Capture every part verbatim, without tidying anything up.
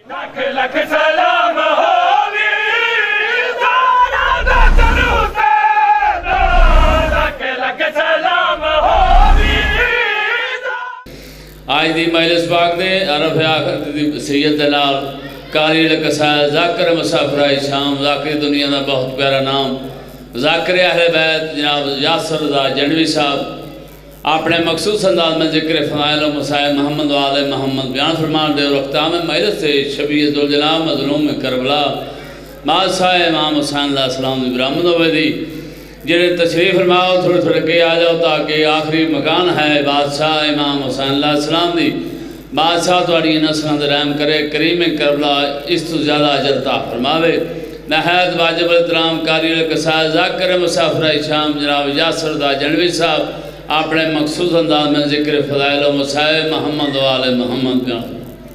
لکھ لکھ سلام ہووی دارا دتن حسین لکھ لکھ سلام ہووی آج دی مجلس پاک دے عرف آخر دی سید دلال کاری لکسائل ذاکر مسافرہ شام ذاکر دنیا دا بہت پیارا نام ذاکر اہل بیت جناب یاسر رضا جنوی صاحب اپنے مخصوص انداز میں ذکر فضائل و مسائل محمد و آل محمد بیان فرمان دے اور اختتام مجلس سے شبیہ ذوالجلال مظلوم کربلا بادشاہ امام حسین علیہ السلام دی برآمد ہوئے دی جنہیں تشریف فرماؤ تھوڑے تھوڑے کے آ جاؤ تاکہ آخری مکان ہے بادشاہ امام حسین علیہ السلام دی بادشاہ تواڈی نسلاں تے رحم کرے کریم کربلا اس تو زیادہ اجر عطا فرماوے نہایت واجب الاحترام قاری القصائد ذاکر مسافرہ شام جناب یاسر رضا جنوی صاحب اپنے مخصوص انداز میں ذکر فضائل و مسائل محمد و آل محمد بیان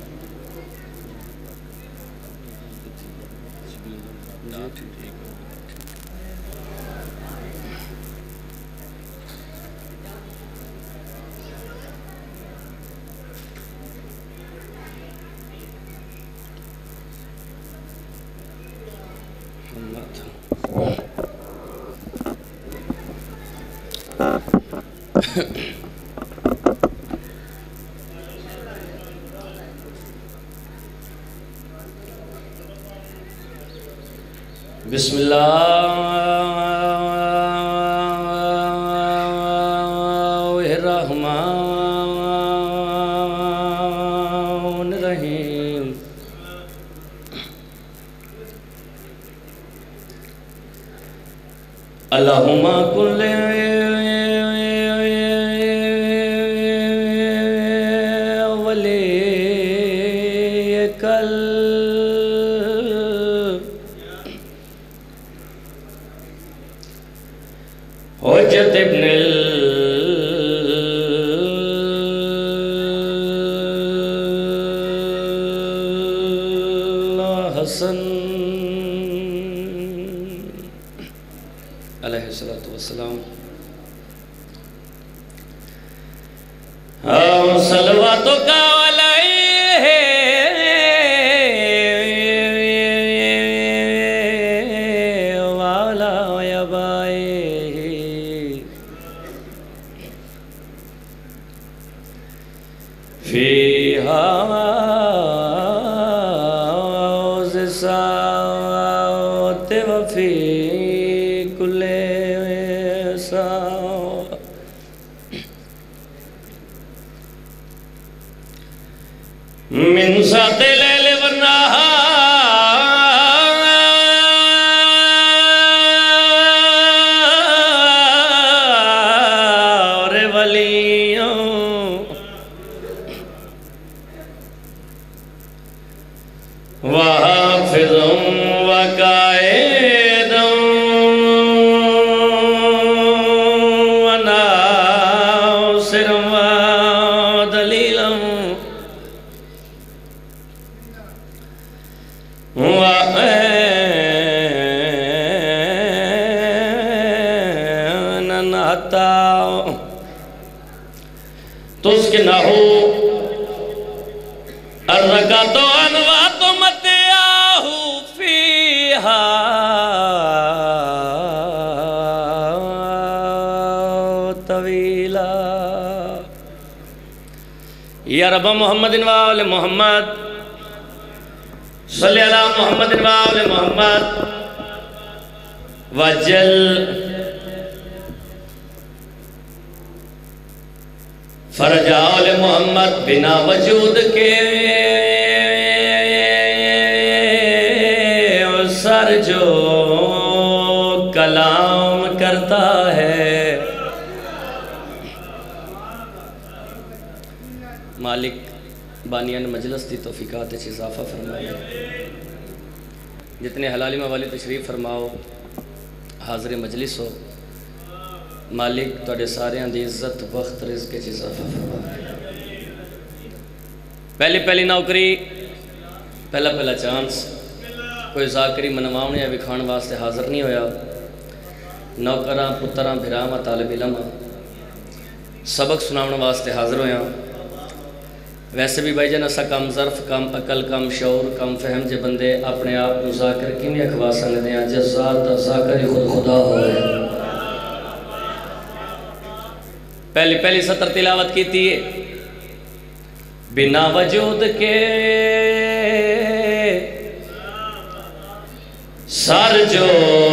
بسم اللہ الرحمن الرحیم اللہم کل حجت ابن الحسن علیہ السلام صلواتو کا من سات لیل والنہار ولیوں وحافظوں وقائدوں وناصروں ودلیلوں تسکنہ الرکعت انوات متیاہ فیہا طویلا یا رب محمد وآل محمد صلی اللہ محمد وآل محمد وجل فرج آل محمد بنا وجود کے سر جو کلام کرتا ہے مالک بانیان مجلس دی توفیقات اچھ اضافہ فرمائے جتنے حلالی موالی تشریف فرماؤ حاضر مجلس ہو مالک توڑے سارے دی عزت وقت رزق اچھ اضافہ فرمائے پہلی پہلی نوکری پہلا پہلا چانس کوئی ذاکری منواؤں یا بکھان واسطے حاضر نہیں ہویا نوکران پتران بھرام طالب علم سبق سناؤں واسطے حاضر ہویا ویسے بھی بھائی جان اسا کم ظرف کم عقل کم شعور کم فہم جے بندے اپنے آپ کو ذاکر کیویں اخوا سکدے ہیں جس ذات دا ذاکر ہی خود خدا ہوئے. پہلی پہلی سطر تلاوت کیتی ہے بنا وجود کے سر جو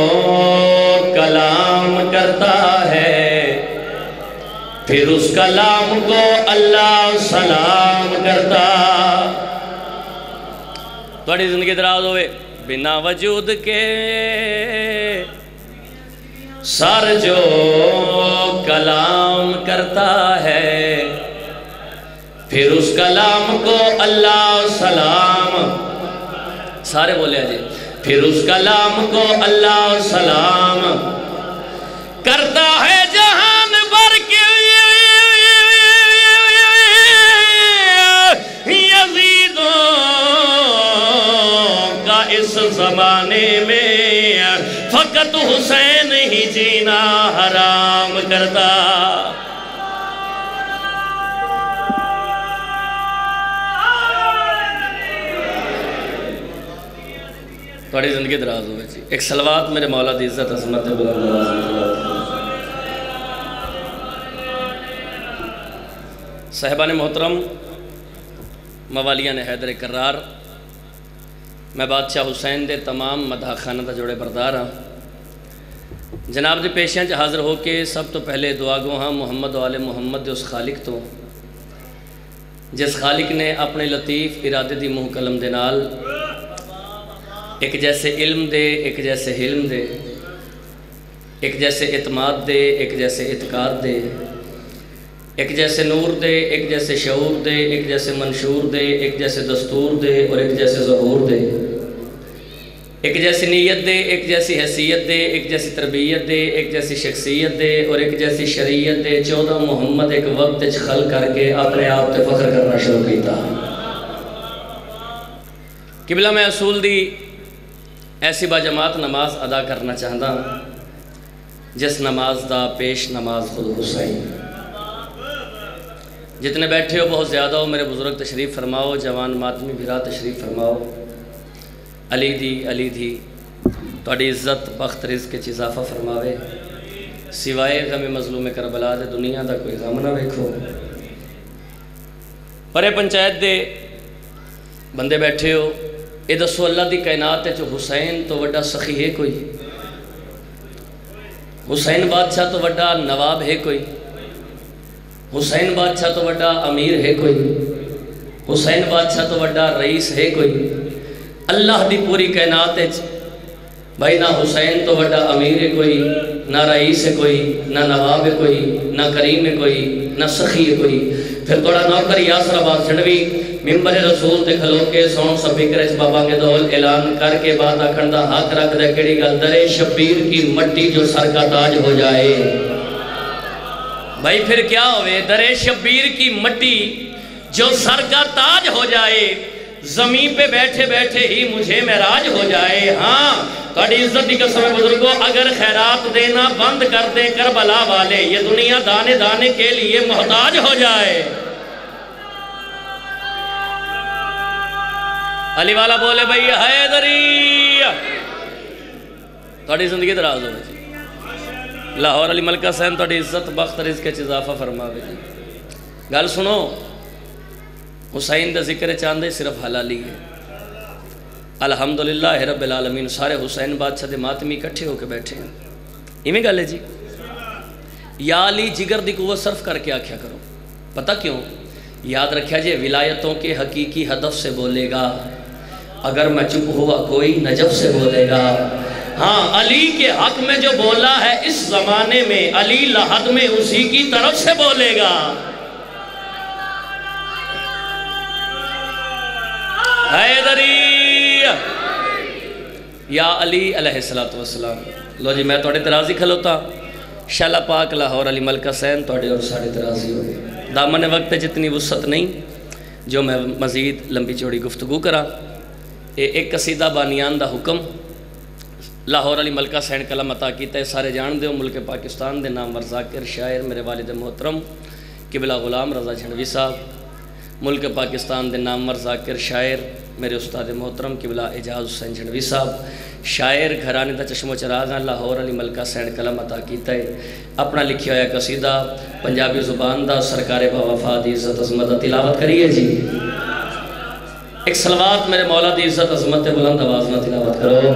کلام کرتا ہے پھر اس کلام کو اللہ سلام کرتا. تھوڑی زندگی دراز ہوئے. بنا وجود کے سر جو کلام کرتا ہے پھر اس کلام کو اللہ سلام. سارے بولے جی. پھر اس کلام کو اللہ سلام کرتا ہے جہان بھر کے یزیدوں کا اس زمانے میں فقط حسین ہی جینا حرام کرتا. تھوڑی زندگی دراز ہوئے جی. ایک صلوات میرے مولا دی عزت عظمت بلند نواز. صاحبان محترم موالیان حیدر کرار میں بادشاہ حسین دے تمام مدح خانہ دا جوڑے بردار ہاں. جناب دے پیشیاں چ حاضر ہو کے سب تو پہلے دعا گو ہاں محمد و آل محمد دے اس خالق تو جس خالق نے اپنے لطیف ارادے دی منہ قلم دے نال ایک جیسے علم دے ایک جیسے حلم دے ایک جیسے اعتماد دے ایک جیسے اعتقاد دے ایک جیسے نور دے ایک جیسے شعور دے ایک جیسے منشور دے ایک جیسے دستور دے اور ایک جیسے ظہور دے ایک جیسی نیت دے ایک جیسی حیثیت دے ایک جیسی تربیت دے ایک جیسی شخصیت دے اور ایک جیسی شریعت دے. چودہ محمد ایک وقت خل کر کے اپنے آپ تے فخر کرنا شروع کیتا. قبلہ میں اصول دی ایسی با جماعت نماز ادا کرنا چاہتا ہوں جس نماز دا پیش نماز خود حسین. جتنے بیٹھے ہو بہت زیادہ ہو میرے بزرگ تشریف فرماؤ. جوان ماتمی بھرا تشریف فرماؤ. علی دی علی دی توڑی عزت بخت رزق کے اضافہ فرماوے. سوائے غم مظلوم کربلا دے دنیا دا کوئی غم نہ ویکھو. پرے پنچایت دے بندے بیٹھے ہو. اے دسو اللہ دی کائنات ہے جو حسین تو وڈا سخی ہے کوئی. حسین بادشاہ تو وڈا نواب ہے کوئی. حسین بادشاہ تو وڈا امیر ہے کوئی. حسین بادشاہ تو وڈا رئیس ہے کوئی. اللہ دی پوری کائنات ہے بھائی نہ حسین تو وڈا امیر ہے کوئی نہ رئیس ہے کوئی نہ نواب ہے کوئی نہ کریم ہے کوئی نہ سخی ہے کوئی. پھر توڑا نوکر یاسر آباد چھڑوی ممبر رسول تے کھلو کے سون سپیکر اس بابا کے دول اعلان کر کے بات آکھن دا حق رکھ دے کڑی گل در شبیر کی مٹی جو سر کا تاج ہو جائے. بھائی پھر کیا ہوئے در شبیر کی مٹی جو سر کا تاج ہو جائے زمین پہ بیٹھے بیٹھے ہی مجھے معراج ہو جائے. ہاں توڑی عزت دی قسم بزرگوں اگر خیرات دینا بند کر دیں کربلا والے یہ دنیا دانے دانے کے لیے محتاج ہو جائے. علی والا بولے بھئی حیدری توڑی زندگی دراز ہو جی. لاہور علی ملکہ سین توڑی عزت بخت رزق کے اضافہ فرماوے جی. گل سنو حسین دا ذکر چاندے صرف حلالی ہے. الحمدللہ رب العالمین سارے حسین بادشاہ دے ماتمی کٹھے ہو کے بیٹھے ہیں. ایمیں گل ہے جی. یا علی جگر دی قوت صرف کر کے آکھیا کرو. پتہ کیوں؟ یاد رکھیا جی ولایتوں کے حقیقی ہدف سے بولے گا. اگر میں چپ ہوا کوئی نجف سے بولے گا. ہاں علی کے حق میں جو بولا ہے اس زمانے میں علی لحد میں اسی کی طرف سے بولے گا. حیدری یا علی علیہ السلام. لو جی میں توڑے ترازی کھلوتا شالا پاک لاہور علی ملکہ سین توڑے اور ساڑے ترازی ہوئے. دامن وقت جتنی وسعت نہیں جو میں مزید لمبی چوڑی گفتگو کرا. ایک قصیدہ بانیان دا حکم لاہور علی ملکہ سین کلام عطا کیتا ہے. سارے جان دے ملک پاکستان دے نام ورزاکر شاعر میرے والد محترم قبلہ غلام رضا جھنوی صاحب ملک پاکستان دے نامور ذاکر شاعر میرے استاد محترم قبلہ اعجاز حسین جھنڈوی صاحب شاعر گھرانے دا چشم و چراغ ہیں لاہور علی ملکہ سینڈ قلم عطا کیتا ہے اپنا لکھیا ہوا قصیدہ پنجابی زبان دا سرکار با وفا دی عزت عظمت دا تلاوت کریے جی ایک صلوات میرے مولا دی عزت عظمت بلند آواز میں تلاوت کرو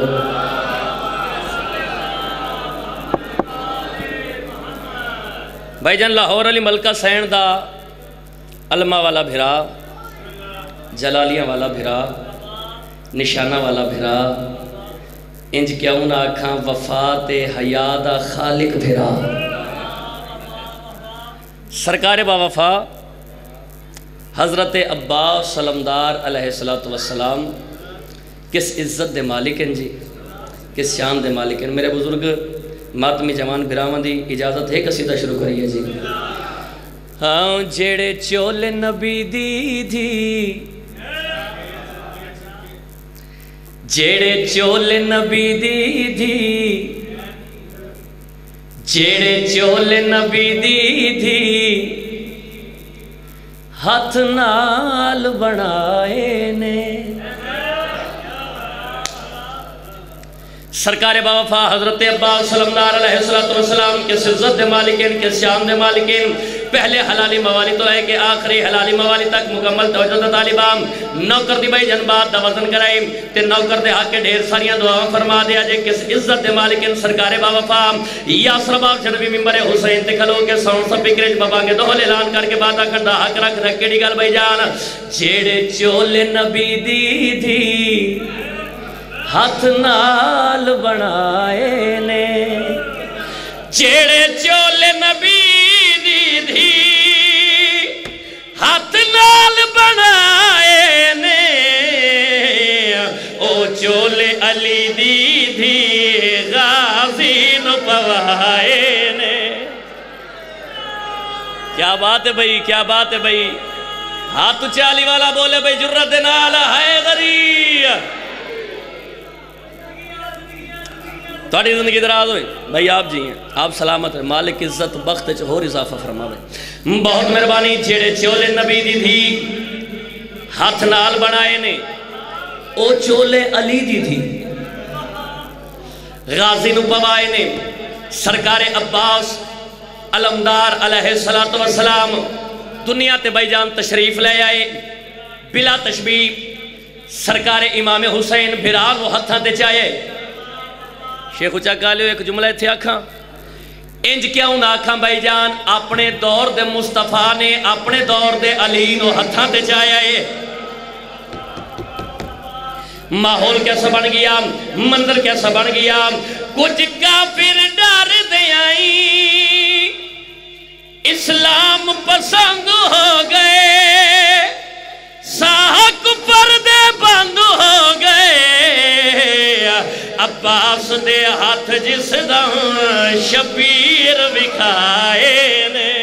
بھائی جان لاہور علی ملکہ سینڈ دا علمہ والا بھرا جلالیہ والا بھرا نشانہ والا بھرا انج کیوں نہ آکھاں وفات حیات خالق بھرا سرکار با وفا حضرت عباس سلمدار علیہ السلام کس عزت دے مالک ہیں جی کس شان دے مالک ہیں میرے بزرگ ماتمی جوان بھراواں دی اجازت ہے قصیدہ شروع کریے جی ہاں جیڑے چول نبی دی دی جیڑے چول نبی دی دی جیڑے چول نبی دی دی ہاتھ نال بنائے نے سرکار با وفا حضرت عباس سلمدار علیہ السلام کس عزت دے مالکین کس شان دے مالکین پہلے حلالی موالی تو ہے کہ آخری حلالی موالی تک مکمل توجہ طالبان نوکر دی بھائی جنبات دا وزن کرائیں تے نوکر دے حق کے ڈھیر ساریاں دعاوں فرما دیا جے کس عزت دے مالکین سرکار با وفا یاسر باغ جنبی ممبر حسین تے کھلو کے ساؤنڈ سب پکریج بابا کے دول اعلان کر کے باتا کردہ حق رکھ رکھ کے گل بھائی جان جیڑے چول نبی دی دی ہاتھ نال بنائے نے جیڑے چول نبی دی دی ہاتھ نال بنائے نے او چول علی دی دی غازی نو پوائے نے کیا بات ہے بھئی کیا بات ہے بھئی ہاتھ چالی والا بولے بھئی جرت نال حیدری تھوڑی زندگی دراز ہوئی بھائی آپ جی ہیں آپ سلامت ہیں مالک عزت بخت اور اضافہ فرماوے بہت مہربانی جیڑے چولے نبی دی تھی ہاتھ نال بنائے نے او چولے علی دی تھی غازی نو پوائے نے سرکار عباس علمدار علیہ السلام دنیا تے بھائی جان تشریف لے آئے بلا تشبیہ سرکار امام حسین بھرال و ہتھاں تے چاہے شیخ اچھا کالیو ایک جملہ تھے آکھاں انج کیوں نہ آکھاں بھائی جان اپنے دور دے مصطفیٰ نے اپنے دور دے علی نو ہتھاں تے چاہیا ہے ماحول کیسا بن گیا منظر کیسا بن گیا کچھ کافر ڈر دے آئی اسلام پسند ہو گئے ساہک پردے بند ہو گئے عباس دے ہاتھ جس دن شبیر بکھائے نے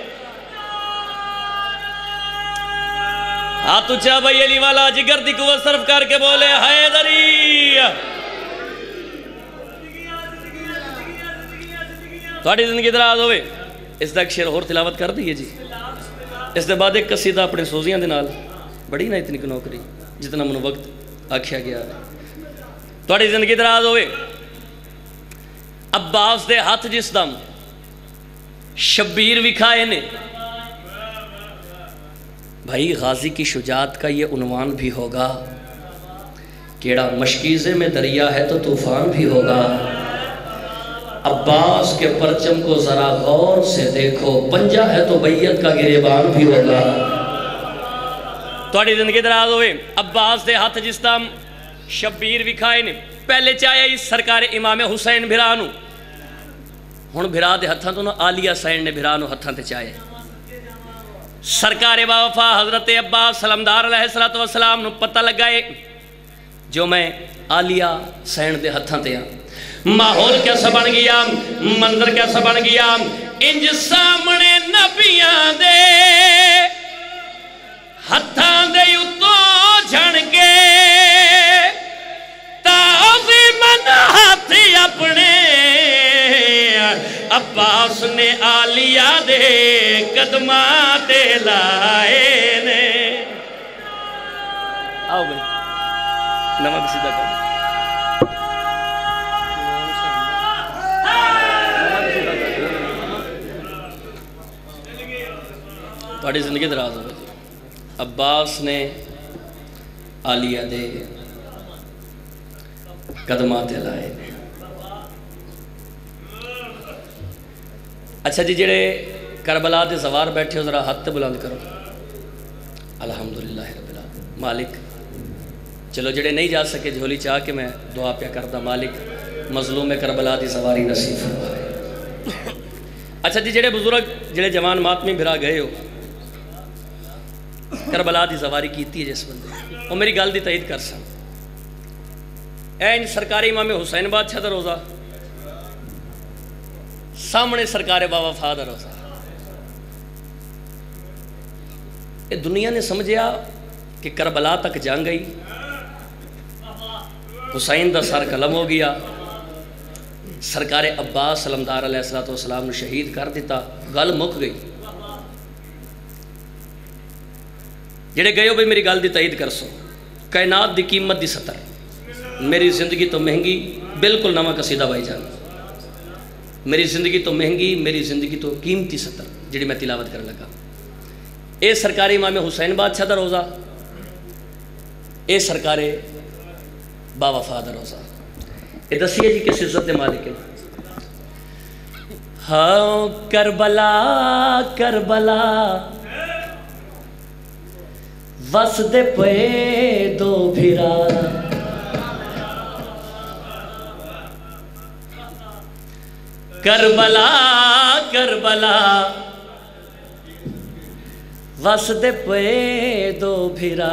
ہاتھ اچھا بھائی علی والا جگر دی قوت صرف کر کے بولے حیدری تھوڑی زندگی دراز ہوئے اس دا ایک شعر اور تلاوت کر دیئے جی اس دے بعد ایک قصیدہ اپنے سوزیاں دے نال بڑی نہ اتنی نوکری جتنا منو وقت آکھیا گیا ہے تھوڑی زندگی دراز ہوئے عباس دے ہاتھ جس دم شبیر وکھائے نے بھائی غازی کی شجاعت کا یہ عنوان بھی ہوگا کیڑا مشکیزے میں دریا ہے تو طوفان بھی ہوگا عباس کے پرچم کو ذرا غور سے دیکھو پنجہ ہے تو بیعت کا گریبان بھی ہوگا تھوڑی زندگی دراز ہوئے عباس دے ہاتھ جس دم شبیر وکھائے نے پہلے چاہے اس سرکار امام حسین بھرانو ہون بھرا دے ہتھاں تو نو آلیہ سین نے بھرانو ہتھاں تے چاہے سرکار با وفا حضرت عباس سلمدار علیہ السلام نو پتہ لگائے جو میں آلیہ سین دے ہتھاں تے ہاں ماحول کیسا بن گیا منظر کیسا بن گیا انج سامنے نبیاں دے ہتھاں دے اتو جھن کے تعظیمن ہاتھی اپنے عباس نے آلیہ دے قدماں تے لائے نے نمک سیدھا کر تھوڑی زندگی دراز ہو جی عباس نے عالیہ دے قدمات لائے. اچھا جی جڑے کربلا دے سوار بیٹھے ہو ذرا ہاتھ بلند کرو. الحمدللہ رب العالمین. مالک چلو جڑے نہیں جا سکے جھولی چاہ کے میں دعا پیا کرتا مالک مظلوم کربلا دی سواری نصیب فرمائے. اچھا جی جڑے بزرگ جڑے جوان ماتمی بھرا گئے ہو کربلا دی سواری کیتی ہے جس بندے وہ میری گل دی تائید کر سن. این سرکاری امام حسین بادشاہ دا روزہ سامنے سرکار بابا فا دا روزہ. یہ دنیا نے سمجھیا کہ کربلا تک جنگ گئی حسین دا سر قلم ہو گیا سرکار عباس سلمدار علیہ السلام نے شہید کر دیتا گل مک گئی. جڑے گئے ہو بھئی میری گل دی تائید کر سو. کائنات دی قیمت دی سطر میری زندگی تو مہنگی بالکل نواں قصیدہ بھائی جان. میری زندگی تو مہنگی میری زندگی تو قیمتی سطر جڑی میں تلاوت کرنے لگا. اے سرکاری امام حسین بادشاہ دا روزہ اے سرکار با وفا دا روزہ. اے دسیے جی کس عزت دے مالک ہے. ہاں کربلا کربلا وس دے پے دو بھیرا کربلا کربلا وس دے پے دو بھیرا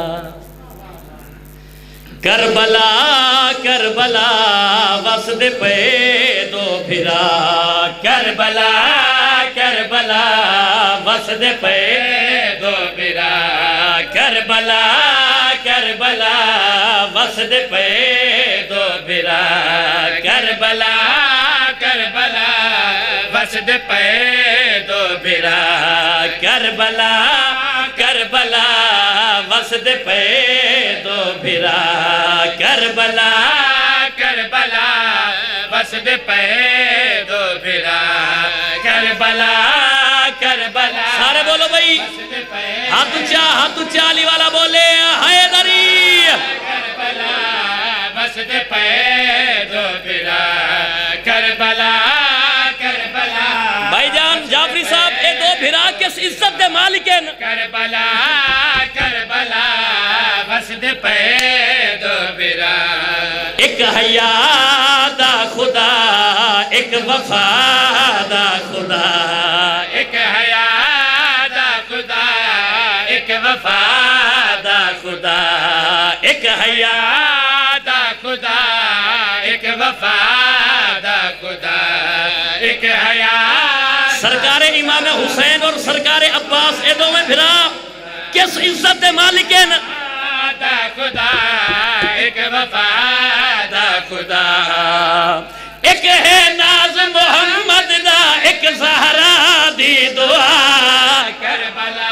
کربلا کربلا وس دے پے دو بھیرا کربلا کربلا وس دے پے دو بھیرا کربلا کربلا وس دے پے دو بھیرا کربلا کربلا وس دے پے دو بھیرا کربلا کربلا وس دے پے دو بھیرا کربلا کربلا وس دے پے دو بھیرا کربلا کربلا. سارے بولو بھائی ہاتھ اونچا ہاتھ اونچا علی والا بولے حیدری. کربلا وس دے پے دو بھیرا کربلا کربلا. بھائی جان جعفری صاحب اے دو بھیرا کس عزت دے مالک ہیں. کربلا کربلا وس دے پے دو بھیرا. ایک حیا دا خدا ایک وفا دا خدا ایک حیا دا خدا ایک وفا دا خدا ایک حیا دا خدا ایک وفا دا خدا ایک حیا. سرکار امام حسین اور سرکار عباس اے دو میں بھرا کس عزت دے مالک ہیں. دا خدا ایک وفا دا خدا ایک ہے ناز محمد دا ایک زہرا دی دعا کربلا.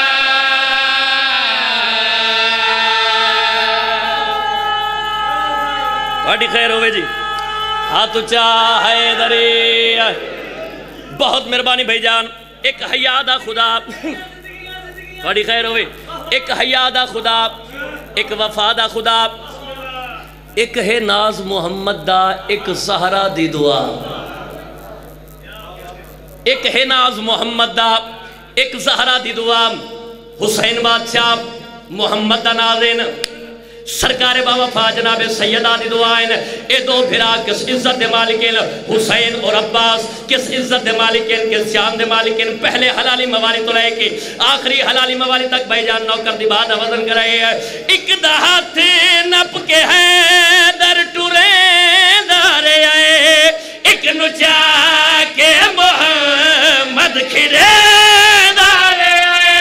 بڑی خیر ہوئے جی ہاتھ اونچا حیدری. بہت مہربانی بھائی جان. ایک حیا دا خدا بڑی خیر ہوئے. ایک حیا دا خدا ایک وفا دا خدا ایک ہے ناز محمد دا ایک زہرا دی دعا. ایک ہے ناز محمد دا ایک زہرا دی دعا. حسین بادشاہ محمد دا نازین سرکار با وفا جناب سیدہ دی دعائیں. اے دو بھرا کس عزت دے مالکین حسین اور عباس کس عزت دے مالکین کس شان دے مالکین. پہلے حلالی موالی تو لے کے آخری حلالی موالی تک بھائی جان نوکر دی بات وزن کرے ہیں. ایک دہات نپ کے ہے در ٹورے دارے آئے ایک نچا کے محمد کھرے دارے آئے.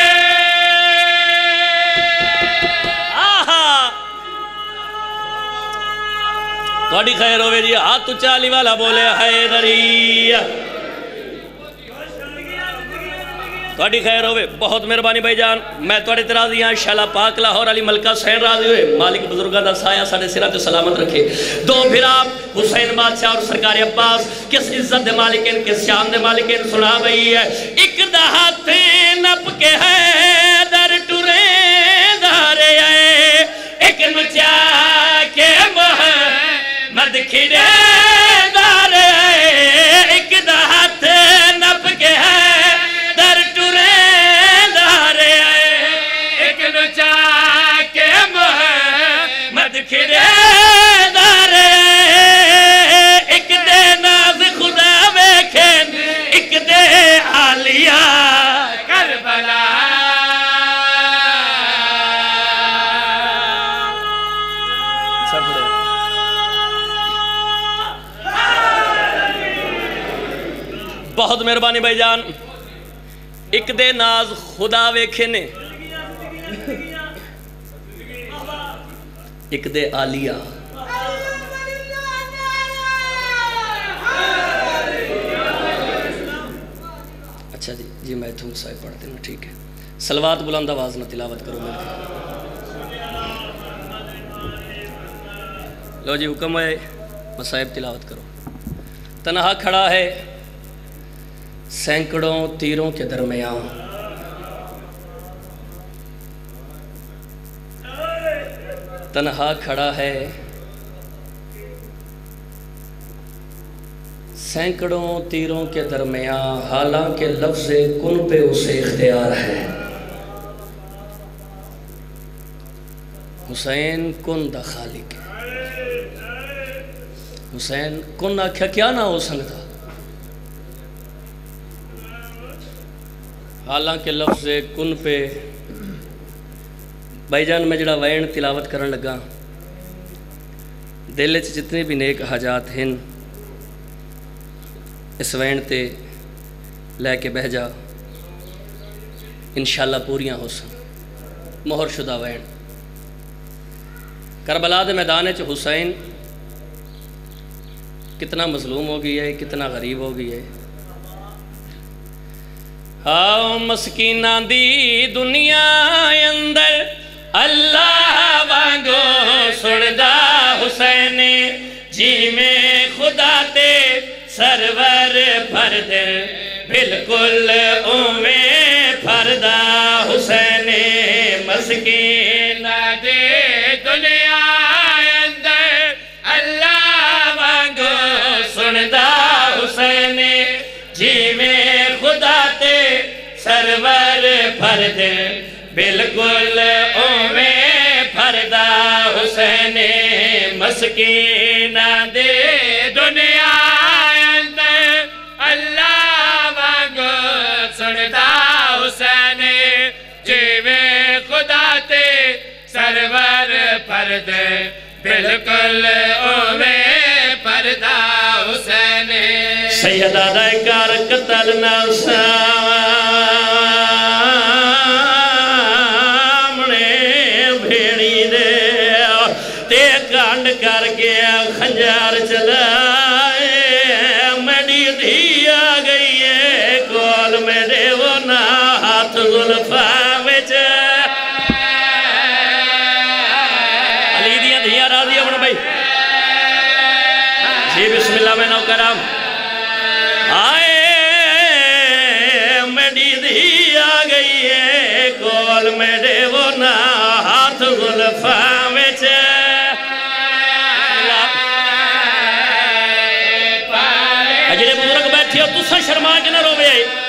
تھوڑی خیر ہوئے جی ہاتھ اونچا علی والا بولے حیدری. تھوڑی خیر ہوئے بہت مہربانی بھائی جان میں تھوڑے تے راضی ہاں شالا پاک لاہور علی ملکہ سین راضی ہوئے مالک بزرگاں دا سایہ ساڑھے سرہ جو سلامت رکھے دو بھراب حسین بادشاہ اور سرکار عباس کس عزت دے مالکین کس شان دے مالکین سنا بھئی ہے ایک دہات نپ کے ہے در ٹورے دارے آئے ایک نچا کے محمد کھڑے دارے آئے ایک دہات نپ کے ہے کھڑے دارے ایک دے ناز خدا ویکھن ایک دے عالیہ کربلا بہت مہربانی بھائی جان ایک دے ناز خدا ویکھن ایک دے عالیہ اچھا جی جی میں تھوڑ صاحب پڑھتے ہیں ٹھیک ہے سلوات بلند آواز نہ تلاوت کرو مل کے لو جی حکم ہے مصائب تلاوت کرو تنہا کھڑا ہے سینکڑوں تیروں کے درمیان تنہا کھڑا ہے سینکڑوں تیروں کے درمیان حالانکہ لفظ کن پہ اسے اختیار ہے حسین کن دا خالق حسین کن آکھیا کیا نہ ہو سکتا حالانکہ لفظ کن پہ بھائی جان میں جڑا وین تلاوت کرن لگا دل چ جتنے بھی نیک حاجات ہیں اس وین تے لے کے بہ جا انشاءاللہ پوریاں ہو سن مہر شدہ وین کربلا دے میدان چ حسین کتنا مظلوم ہو گئی ہے کتنا غریب ہو گئی ہے آؤ مسکینہ دی دنیا اندر اللہ وانگو سڑدہ حسین جی میں خدا تے سرور پھرد بالکل اویں پھردہ حسین مسکینہ دے دنیا اندر اللہ وانگو سڑدہ حسین جی میں خدا تے سرور پھرد بالکل اویں پھردہ حسین مسکینہ دے دنیا اندر اللہ وانگو سڑدہ حسین جیویں خدا تے سرور پھرد بالکل اویں پھردہ حسین سیدہ دائکار قتل نفسا کر گیا خنجار چلائے میری دھی آ گئی ہے کول میرے وہ نہ ہاتھ ظلفہ وچ علی دیاں دھیاں راضی اپنا بھائی جی بسم اللہ میں نو کرام آئے میری دھی آ گئی ہے کول میرے وہ نہ ہاتھ ظلفہ وچ اجرے بزرگ بیٹھے ہو تُسا شرما کے نہ رو بے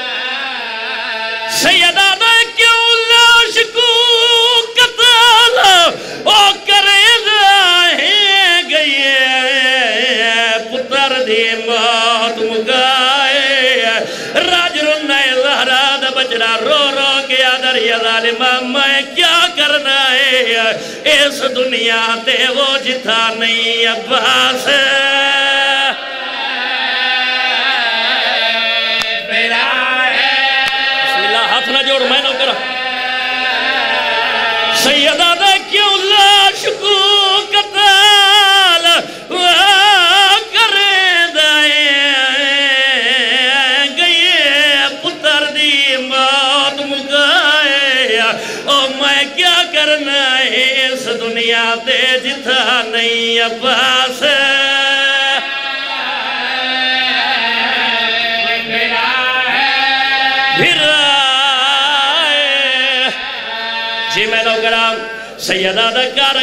سیدہ دے کیوں لاش کو قتل او کرے دائیں گئے پتر دی موت مگائے راج رنائے زہرہ دا بچڑا رو رو کے آدر یا ظالمہ میں کیا کرنا ہے اس دنیا تے وہ جتا نہیں عباس نہ جوڑ میں نہ کرا سیدہ دے کیوں لاش کو قتل کرے دائیں گئے پتر دی موت دے جتھا نہیں عباس پھر آئے جی میں لوگ کرام سیدہ دا کار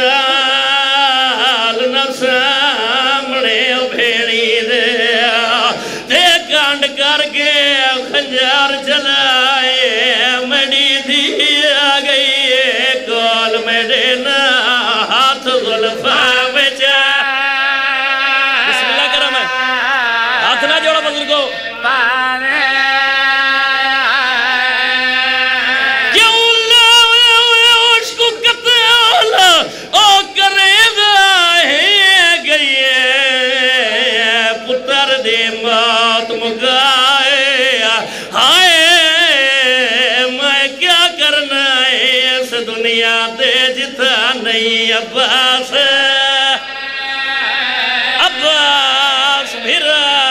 قتال نہ سامنے بھیڑی دے تے کانڈ کر کے خنجار چلائے مڑی دی آ گئی کول میرے نا ہاتھ ظلفہ بچا بسم اللہ کرم ہے ہاتھ نہ جوڑا بزرگو نہیں عباس عباس پھر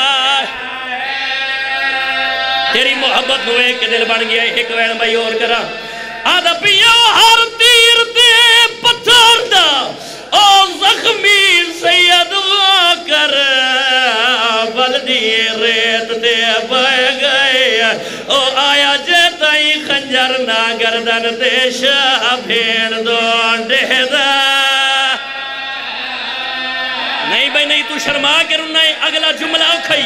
تیری محبت ہوئے کہ دل بن گیا ایک وین بھائی اور کرا آدھا پیو ہر تیر دے پتھر دا او زخمی سید کر بلدی ریت دے بہ گئے او آیا جیتا ہی خنجر نہ گردن دے شاہ بھیڑ دون دے دا نہیں بھائی نہیں تو شرما کے رہنا ہے اگلا جملہ اکھائی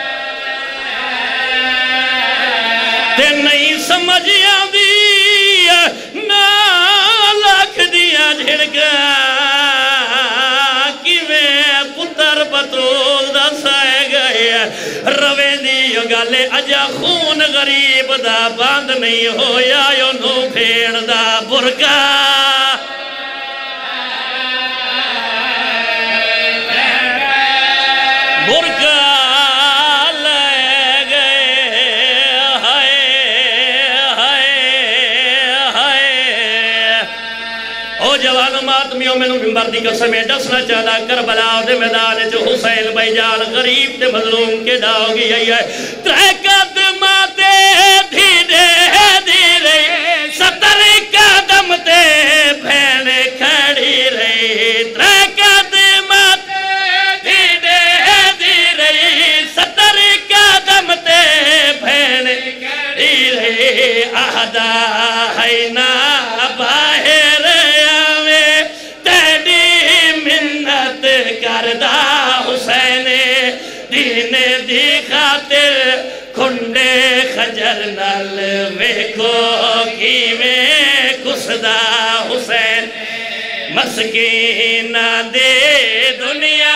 تے نہیں سمجھیا دیا نا لکھ دیا جھڑکا پتر بطول دا سائے گئے روے دیو گالے اجا خون غریب دا باند نہیں ہویا یو نو پھیڑ دا برکا برکا لے گئے ہائے ہائے ہائے او جوانو ماتمیوں میں نو ممبر دی قسمیں ڈسنا چالا کربلا دے میدان جو حسین بھائی جان غریب دے مظلوم کے ڈاؤ گی یہی ہے ترہ قدماتے دھیرے دھیرے ستر قدم تے بھینے کھڑی رہی ترہ قدماتے دھیرے دھیرے ستر قدم تے بھینے کھڑی رہی آدھا ہے نا باہر کردہ حسین دین دی خاطر کھنڈے خجر نال ویکھو کی میں کسدہ حسین مسکین دے دنیا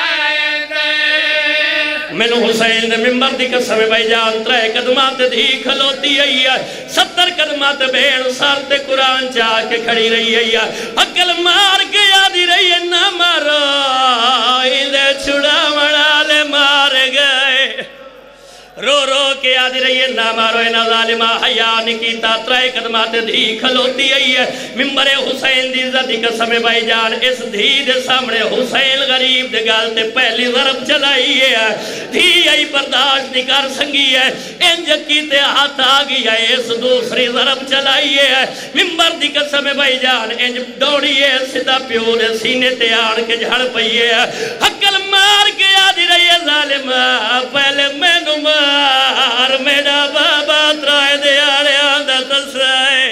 مینو حسین دے ممبر دی قسم بھائی جان ترے قدمات دی کھلوتی ہے ستر قدمات بھیڑ سار تے قرآن چاہ کے کھڑی رہی ہے عقل مار کے یادی رہی ہے نہ مارو اندے چھڑا مڑالے مار گئے رو رو کے یاد رہی ہے نہ مارو اے نہ ظالمہ حیاء نکیتا ترائے قدمات دھی کھلوتی ہے ممبر حسین دی زدی قسم بھائی جان اس دھی دے سامنے حسین غریب دے گالتے پہلی ضرب چلائی ہے دھی ای برداشت نہیں کر سنگی ہے انج کیتے ہاتھ آگی ہے اس دوسری ضرب چلائی ہے ممبر دی قسم بھائی جان انج دوڑی ہے صدا پیور سینے تے آڑ کے جھڑ پئی ہے حقل مار کے یاد رہی ہے ظالمہ پہلے میں نمار میرا بابا ترائے دے آڑے آدھا تسائے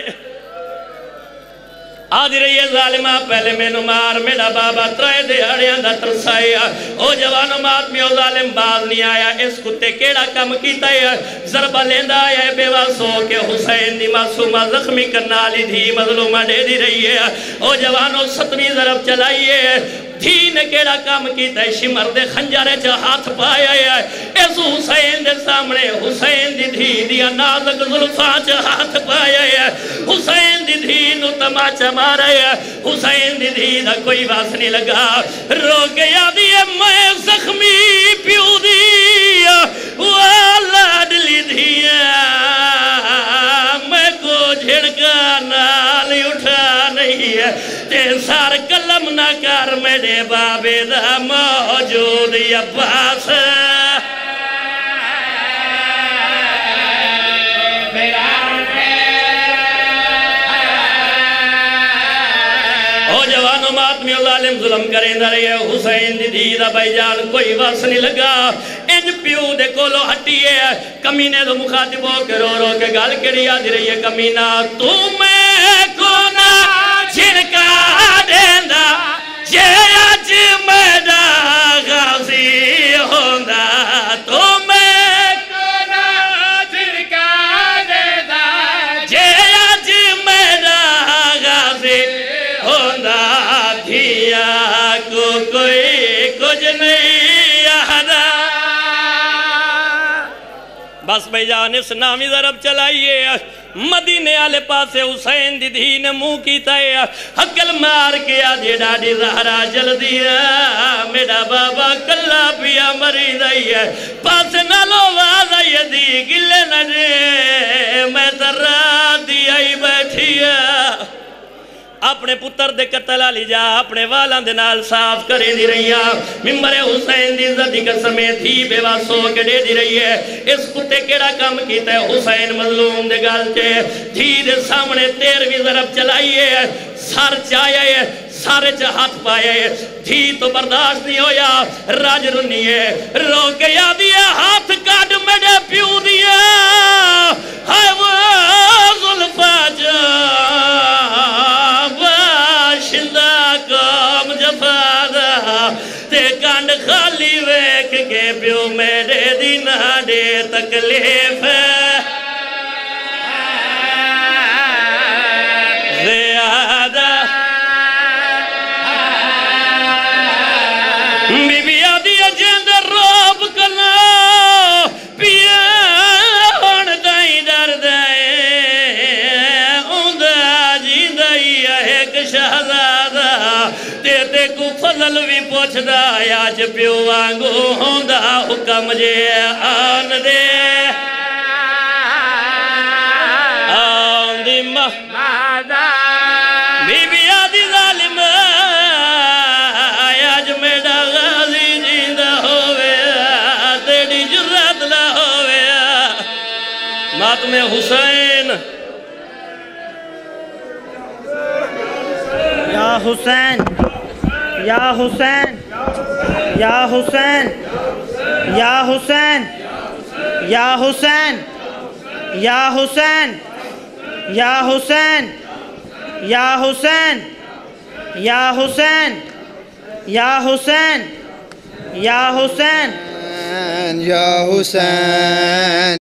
آدھی رہی ہے ظالمہ پہلے میں نمار میرا بابا ترائے دے آڑے آدھا ترسائے او جوانو ماتمی او ظالم باز نہیں آیا اس کتے کیڑا کم کیتا ہے ضربہ لیندہ آیا ہے بیوہ سو کے حسین دی معصومہ زخمی کرنالی دھی مظلومہ دے دی رہی ہے او جوانو ستویں ضرب چلائی ہے دھی نے کیڑا کام کیتا ہے شمر دے خنجارے چا ہاتھ پایا ہے اس حسین دے سامنے حسین دی دھی دیا نازک ظلفاں چا ہاتھ پایا ہے حسین دی دھی نو تماچا مارا ہے حسین دی دھی دا کوئی باس نہیں لگا رو گیا دیئے میں زخمی پیو دیا والا ڈلی دیا میں کو جھڑکا نالی اٹھا نہیں ہے تے سار کلم نہ کر میرے بابے دا موجود عباس او جواب بانو ماتمی و ظالم ظلم کریں دا رہی ہے حسین دی دی دا بھائی جان کوئی وس نہیں لگا انج پیو دے کولو ہٹی ہے کمینے دو مخاطب ہو کے رو رو کے گال کری آدھی رہی ہے کمینہ تو میں کونا جھنکا دیندہ جے اج میڈا غازی ہوندہ تو میں کونا جھنکا دیندہ جے اج میڈا غازی ہوندہ دھیا کو کوئی کچھ نہیں آدھا بس بھائی جان اس نامی ضرب چلائیے مدینے آلے پاسے حسین دی دھی نے منہ کیتا ہے حقل مار کے آدھے ڈاڑی زہرا جل دیا میرا بابا کلا پیا مری دائی ہے پاسے نالو وازائی دی گلے نہ دے میں ترہ دی آئی بیٹھی ہے اپنے پتر دے قتل آلی جا اپنے والان دے نال صاف کرے دی رہی ہے ممبر حسین دی عزتی قسمیں تھی بے واسو کے دے دی رہی ہے اس کتے کیڑا کام کیتا ہے حسین مظلوم دے گالتے تھی دے سامنے تیرویں ضرب چلائیے سار چاہیے سارے چا ہاتھ پائے تھی تو برداشت نہیں ہویا راج رنیے رو کے یادیے ہاتھ کاٹ میڈے پیو دیا ہائے وہ ظلفہ جا باشندہ کام جفادہ تے کانڈ خالی ویک کے پیو میرے دینا دے تکلیف زیادہ بی بی آدھی اجند روب کنا پیا ہون دائی در دائے اوندہ جی دائی ایک شہزادہ تیتے کو فضل بھی پوچھ دا آج پیو وانگو ہوندہ حکم جے آن دے آن دی مہدہ بی بی آدھی ظالم آج میڈا غازی جیندہ ہوئے تیڑی جرات نہ ہوئے ماتم حسین یا حسین یا حسین یا حسین یا حسین یا حسین یا حسین یا حسین یا حسین یا حسین یا حسین یا حسین یا حسین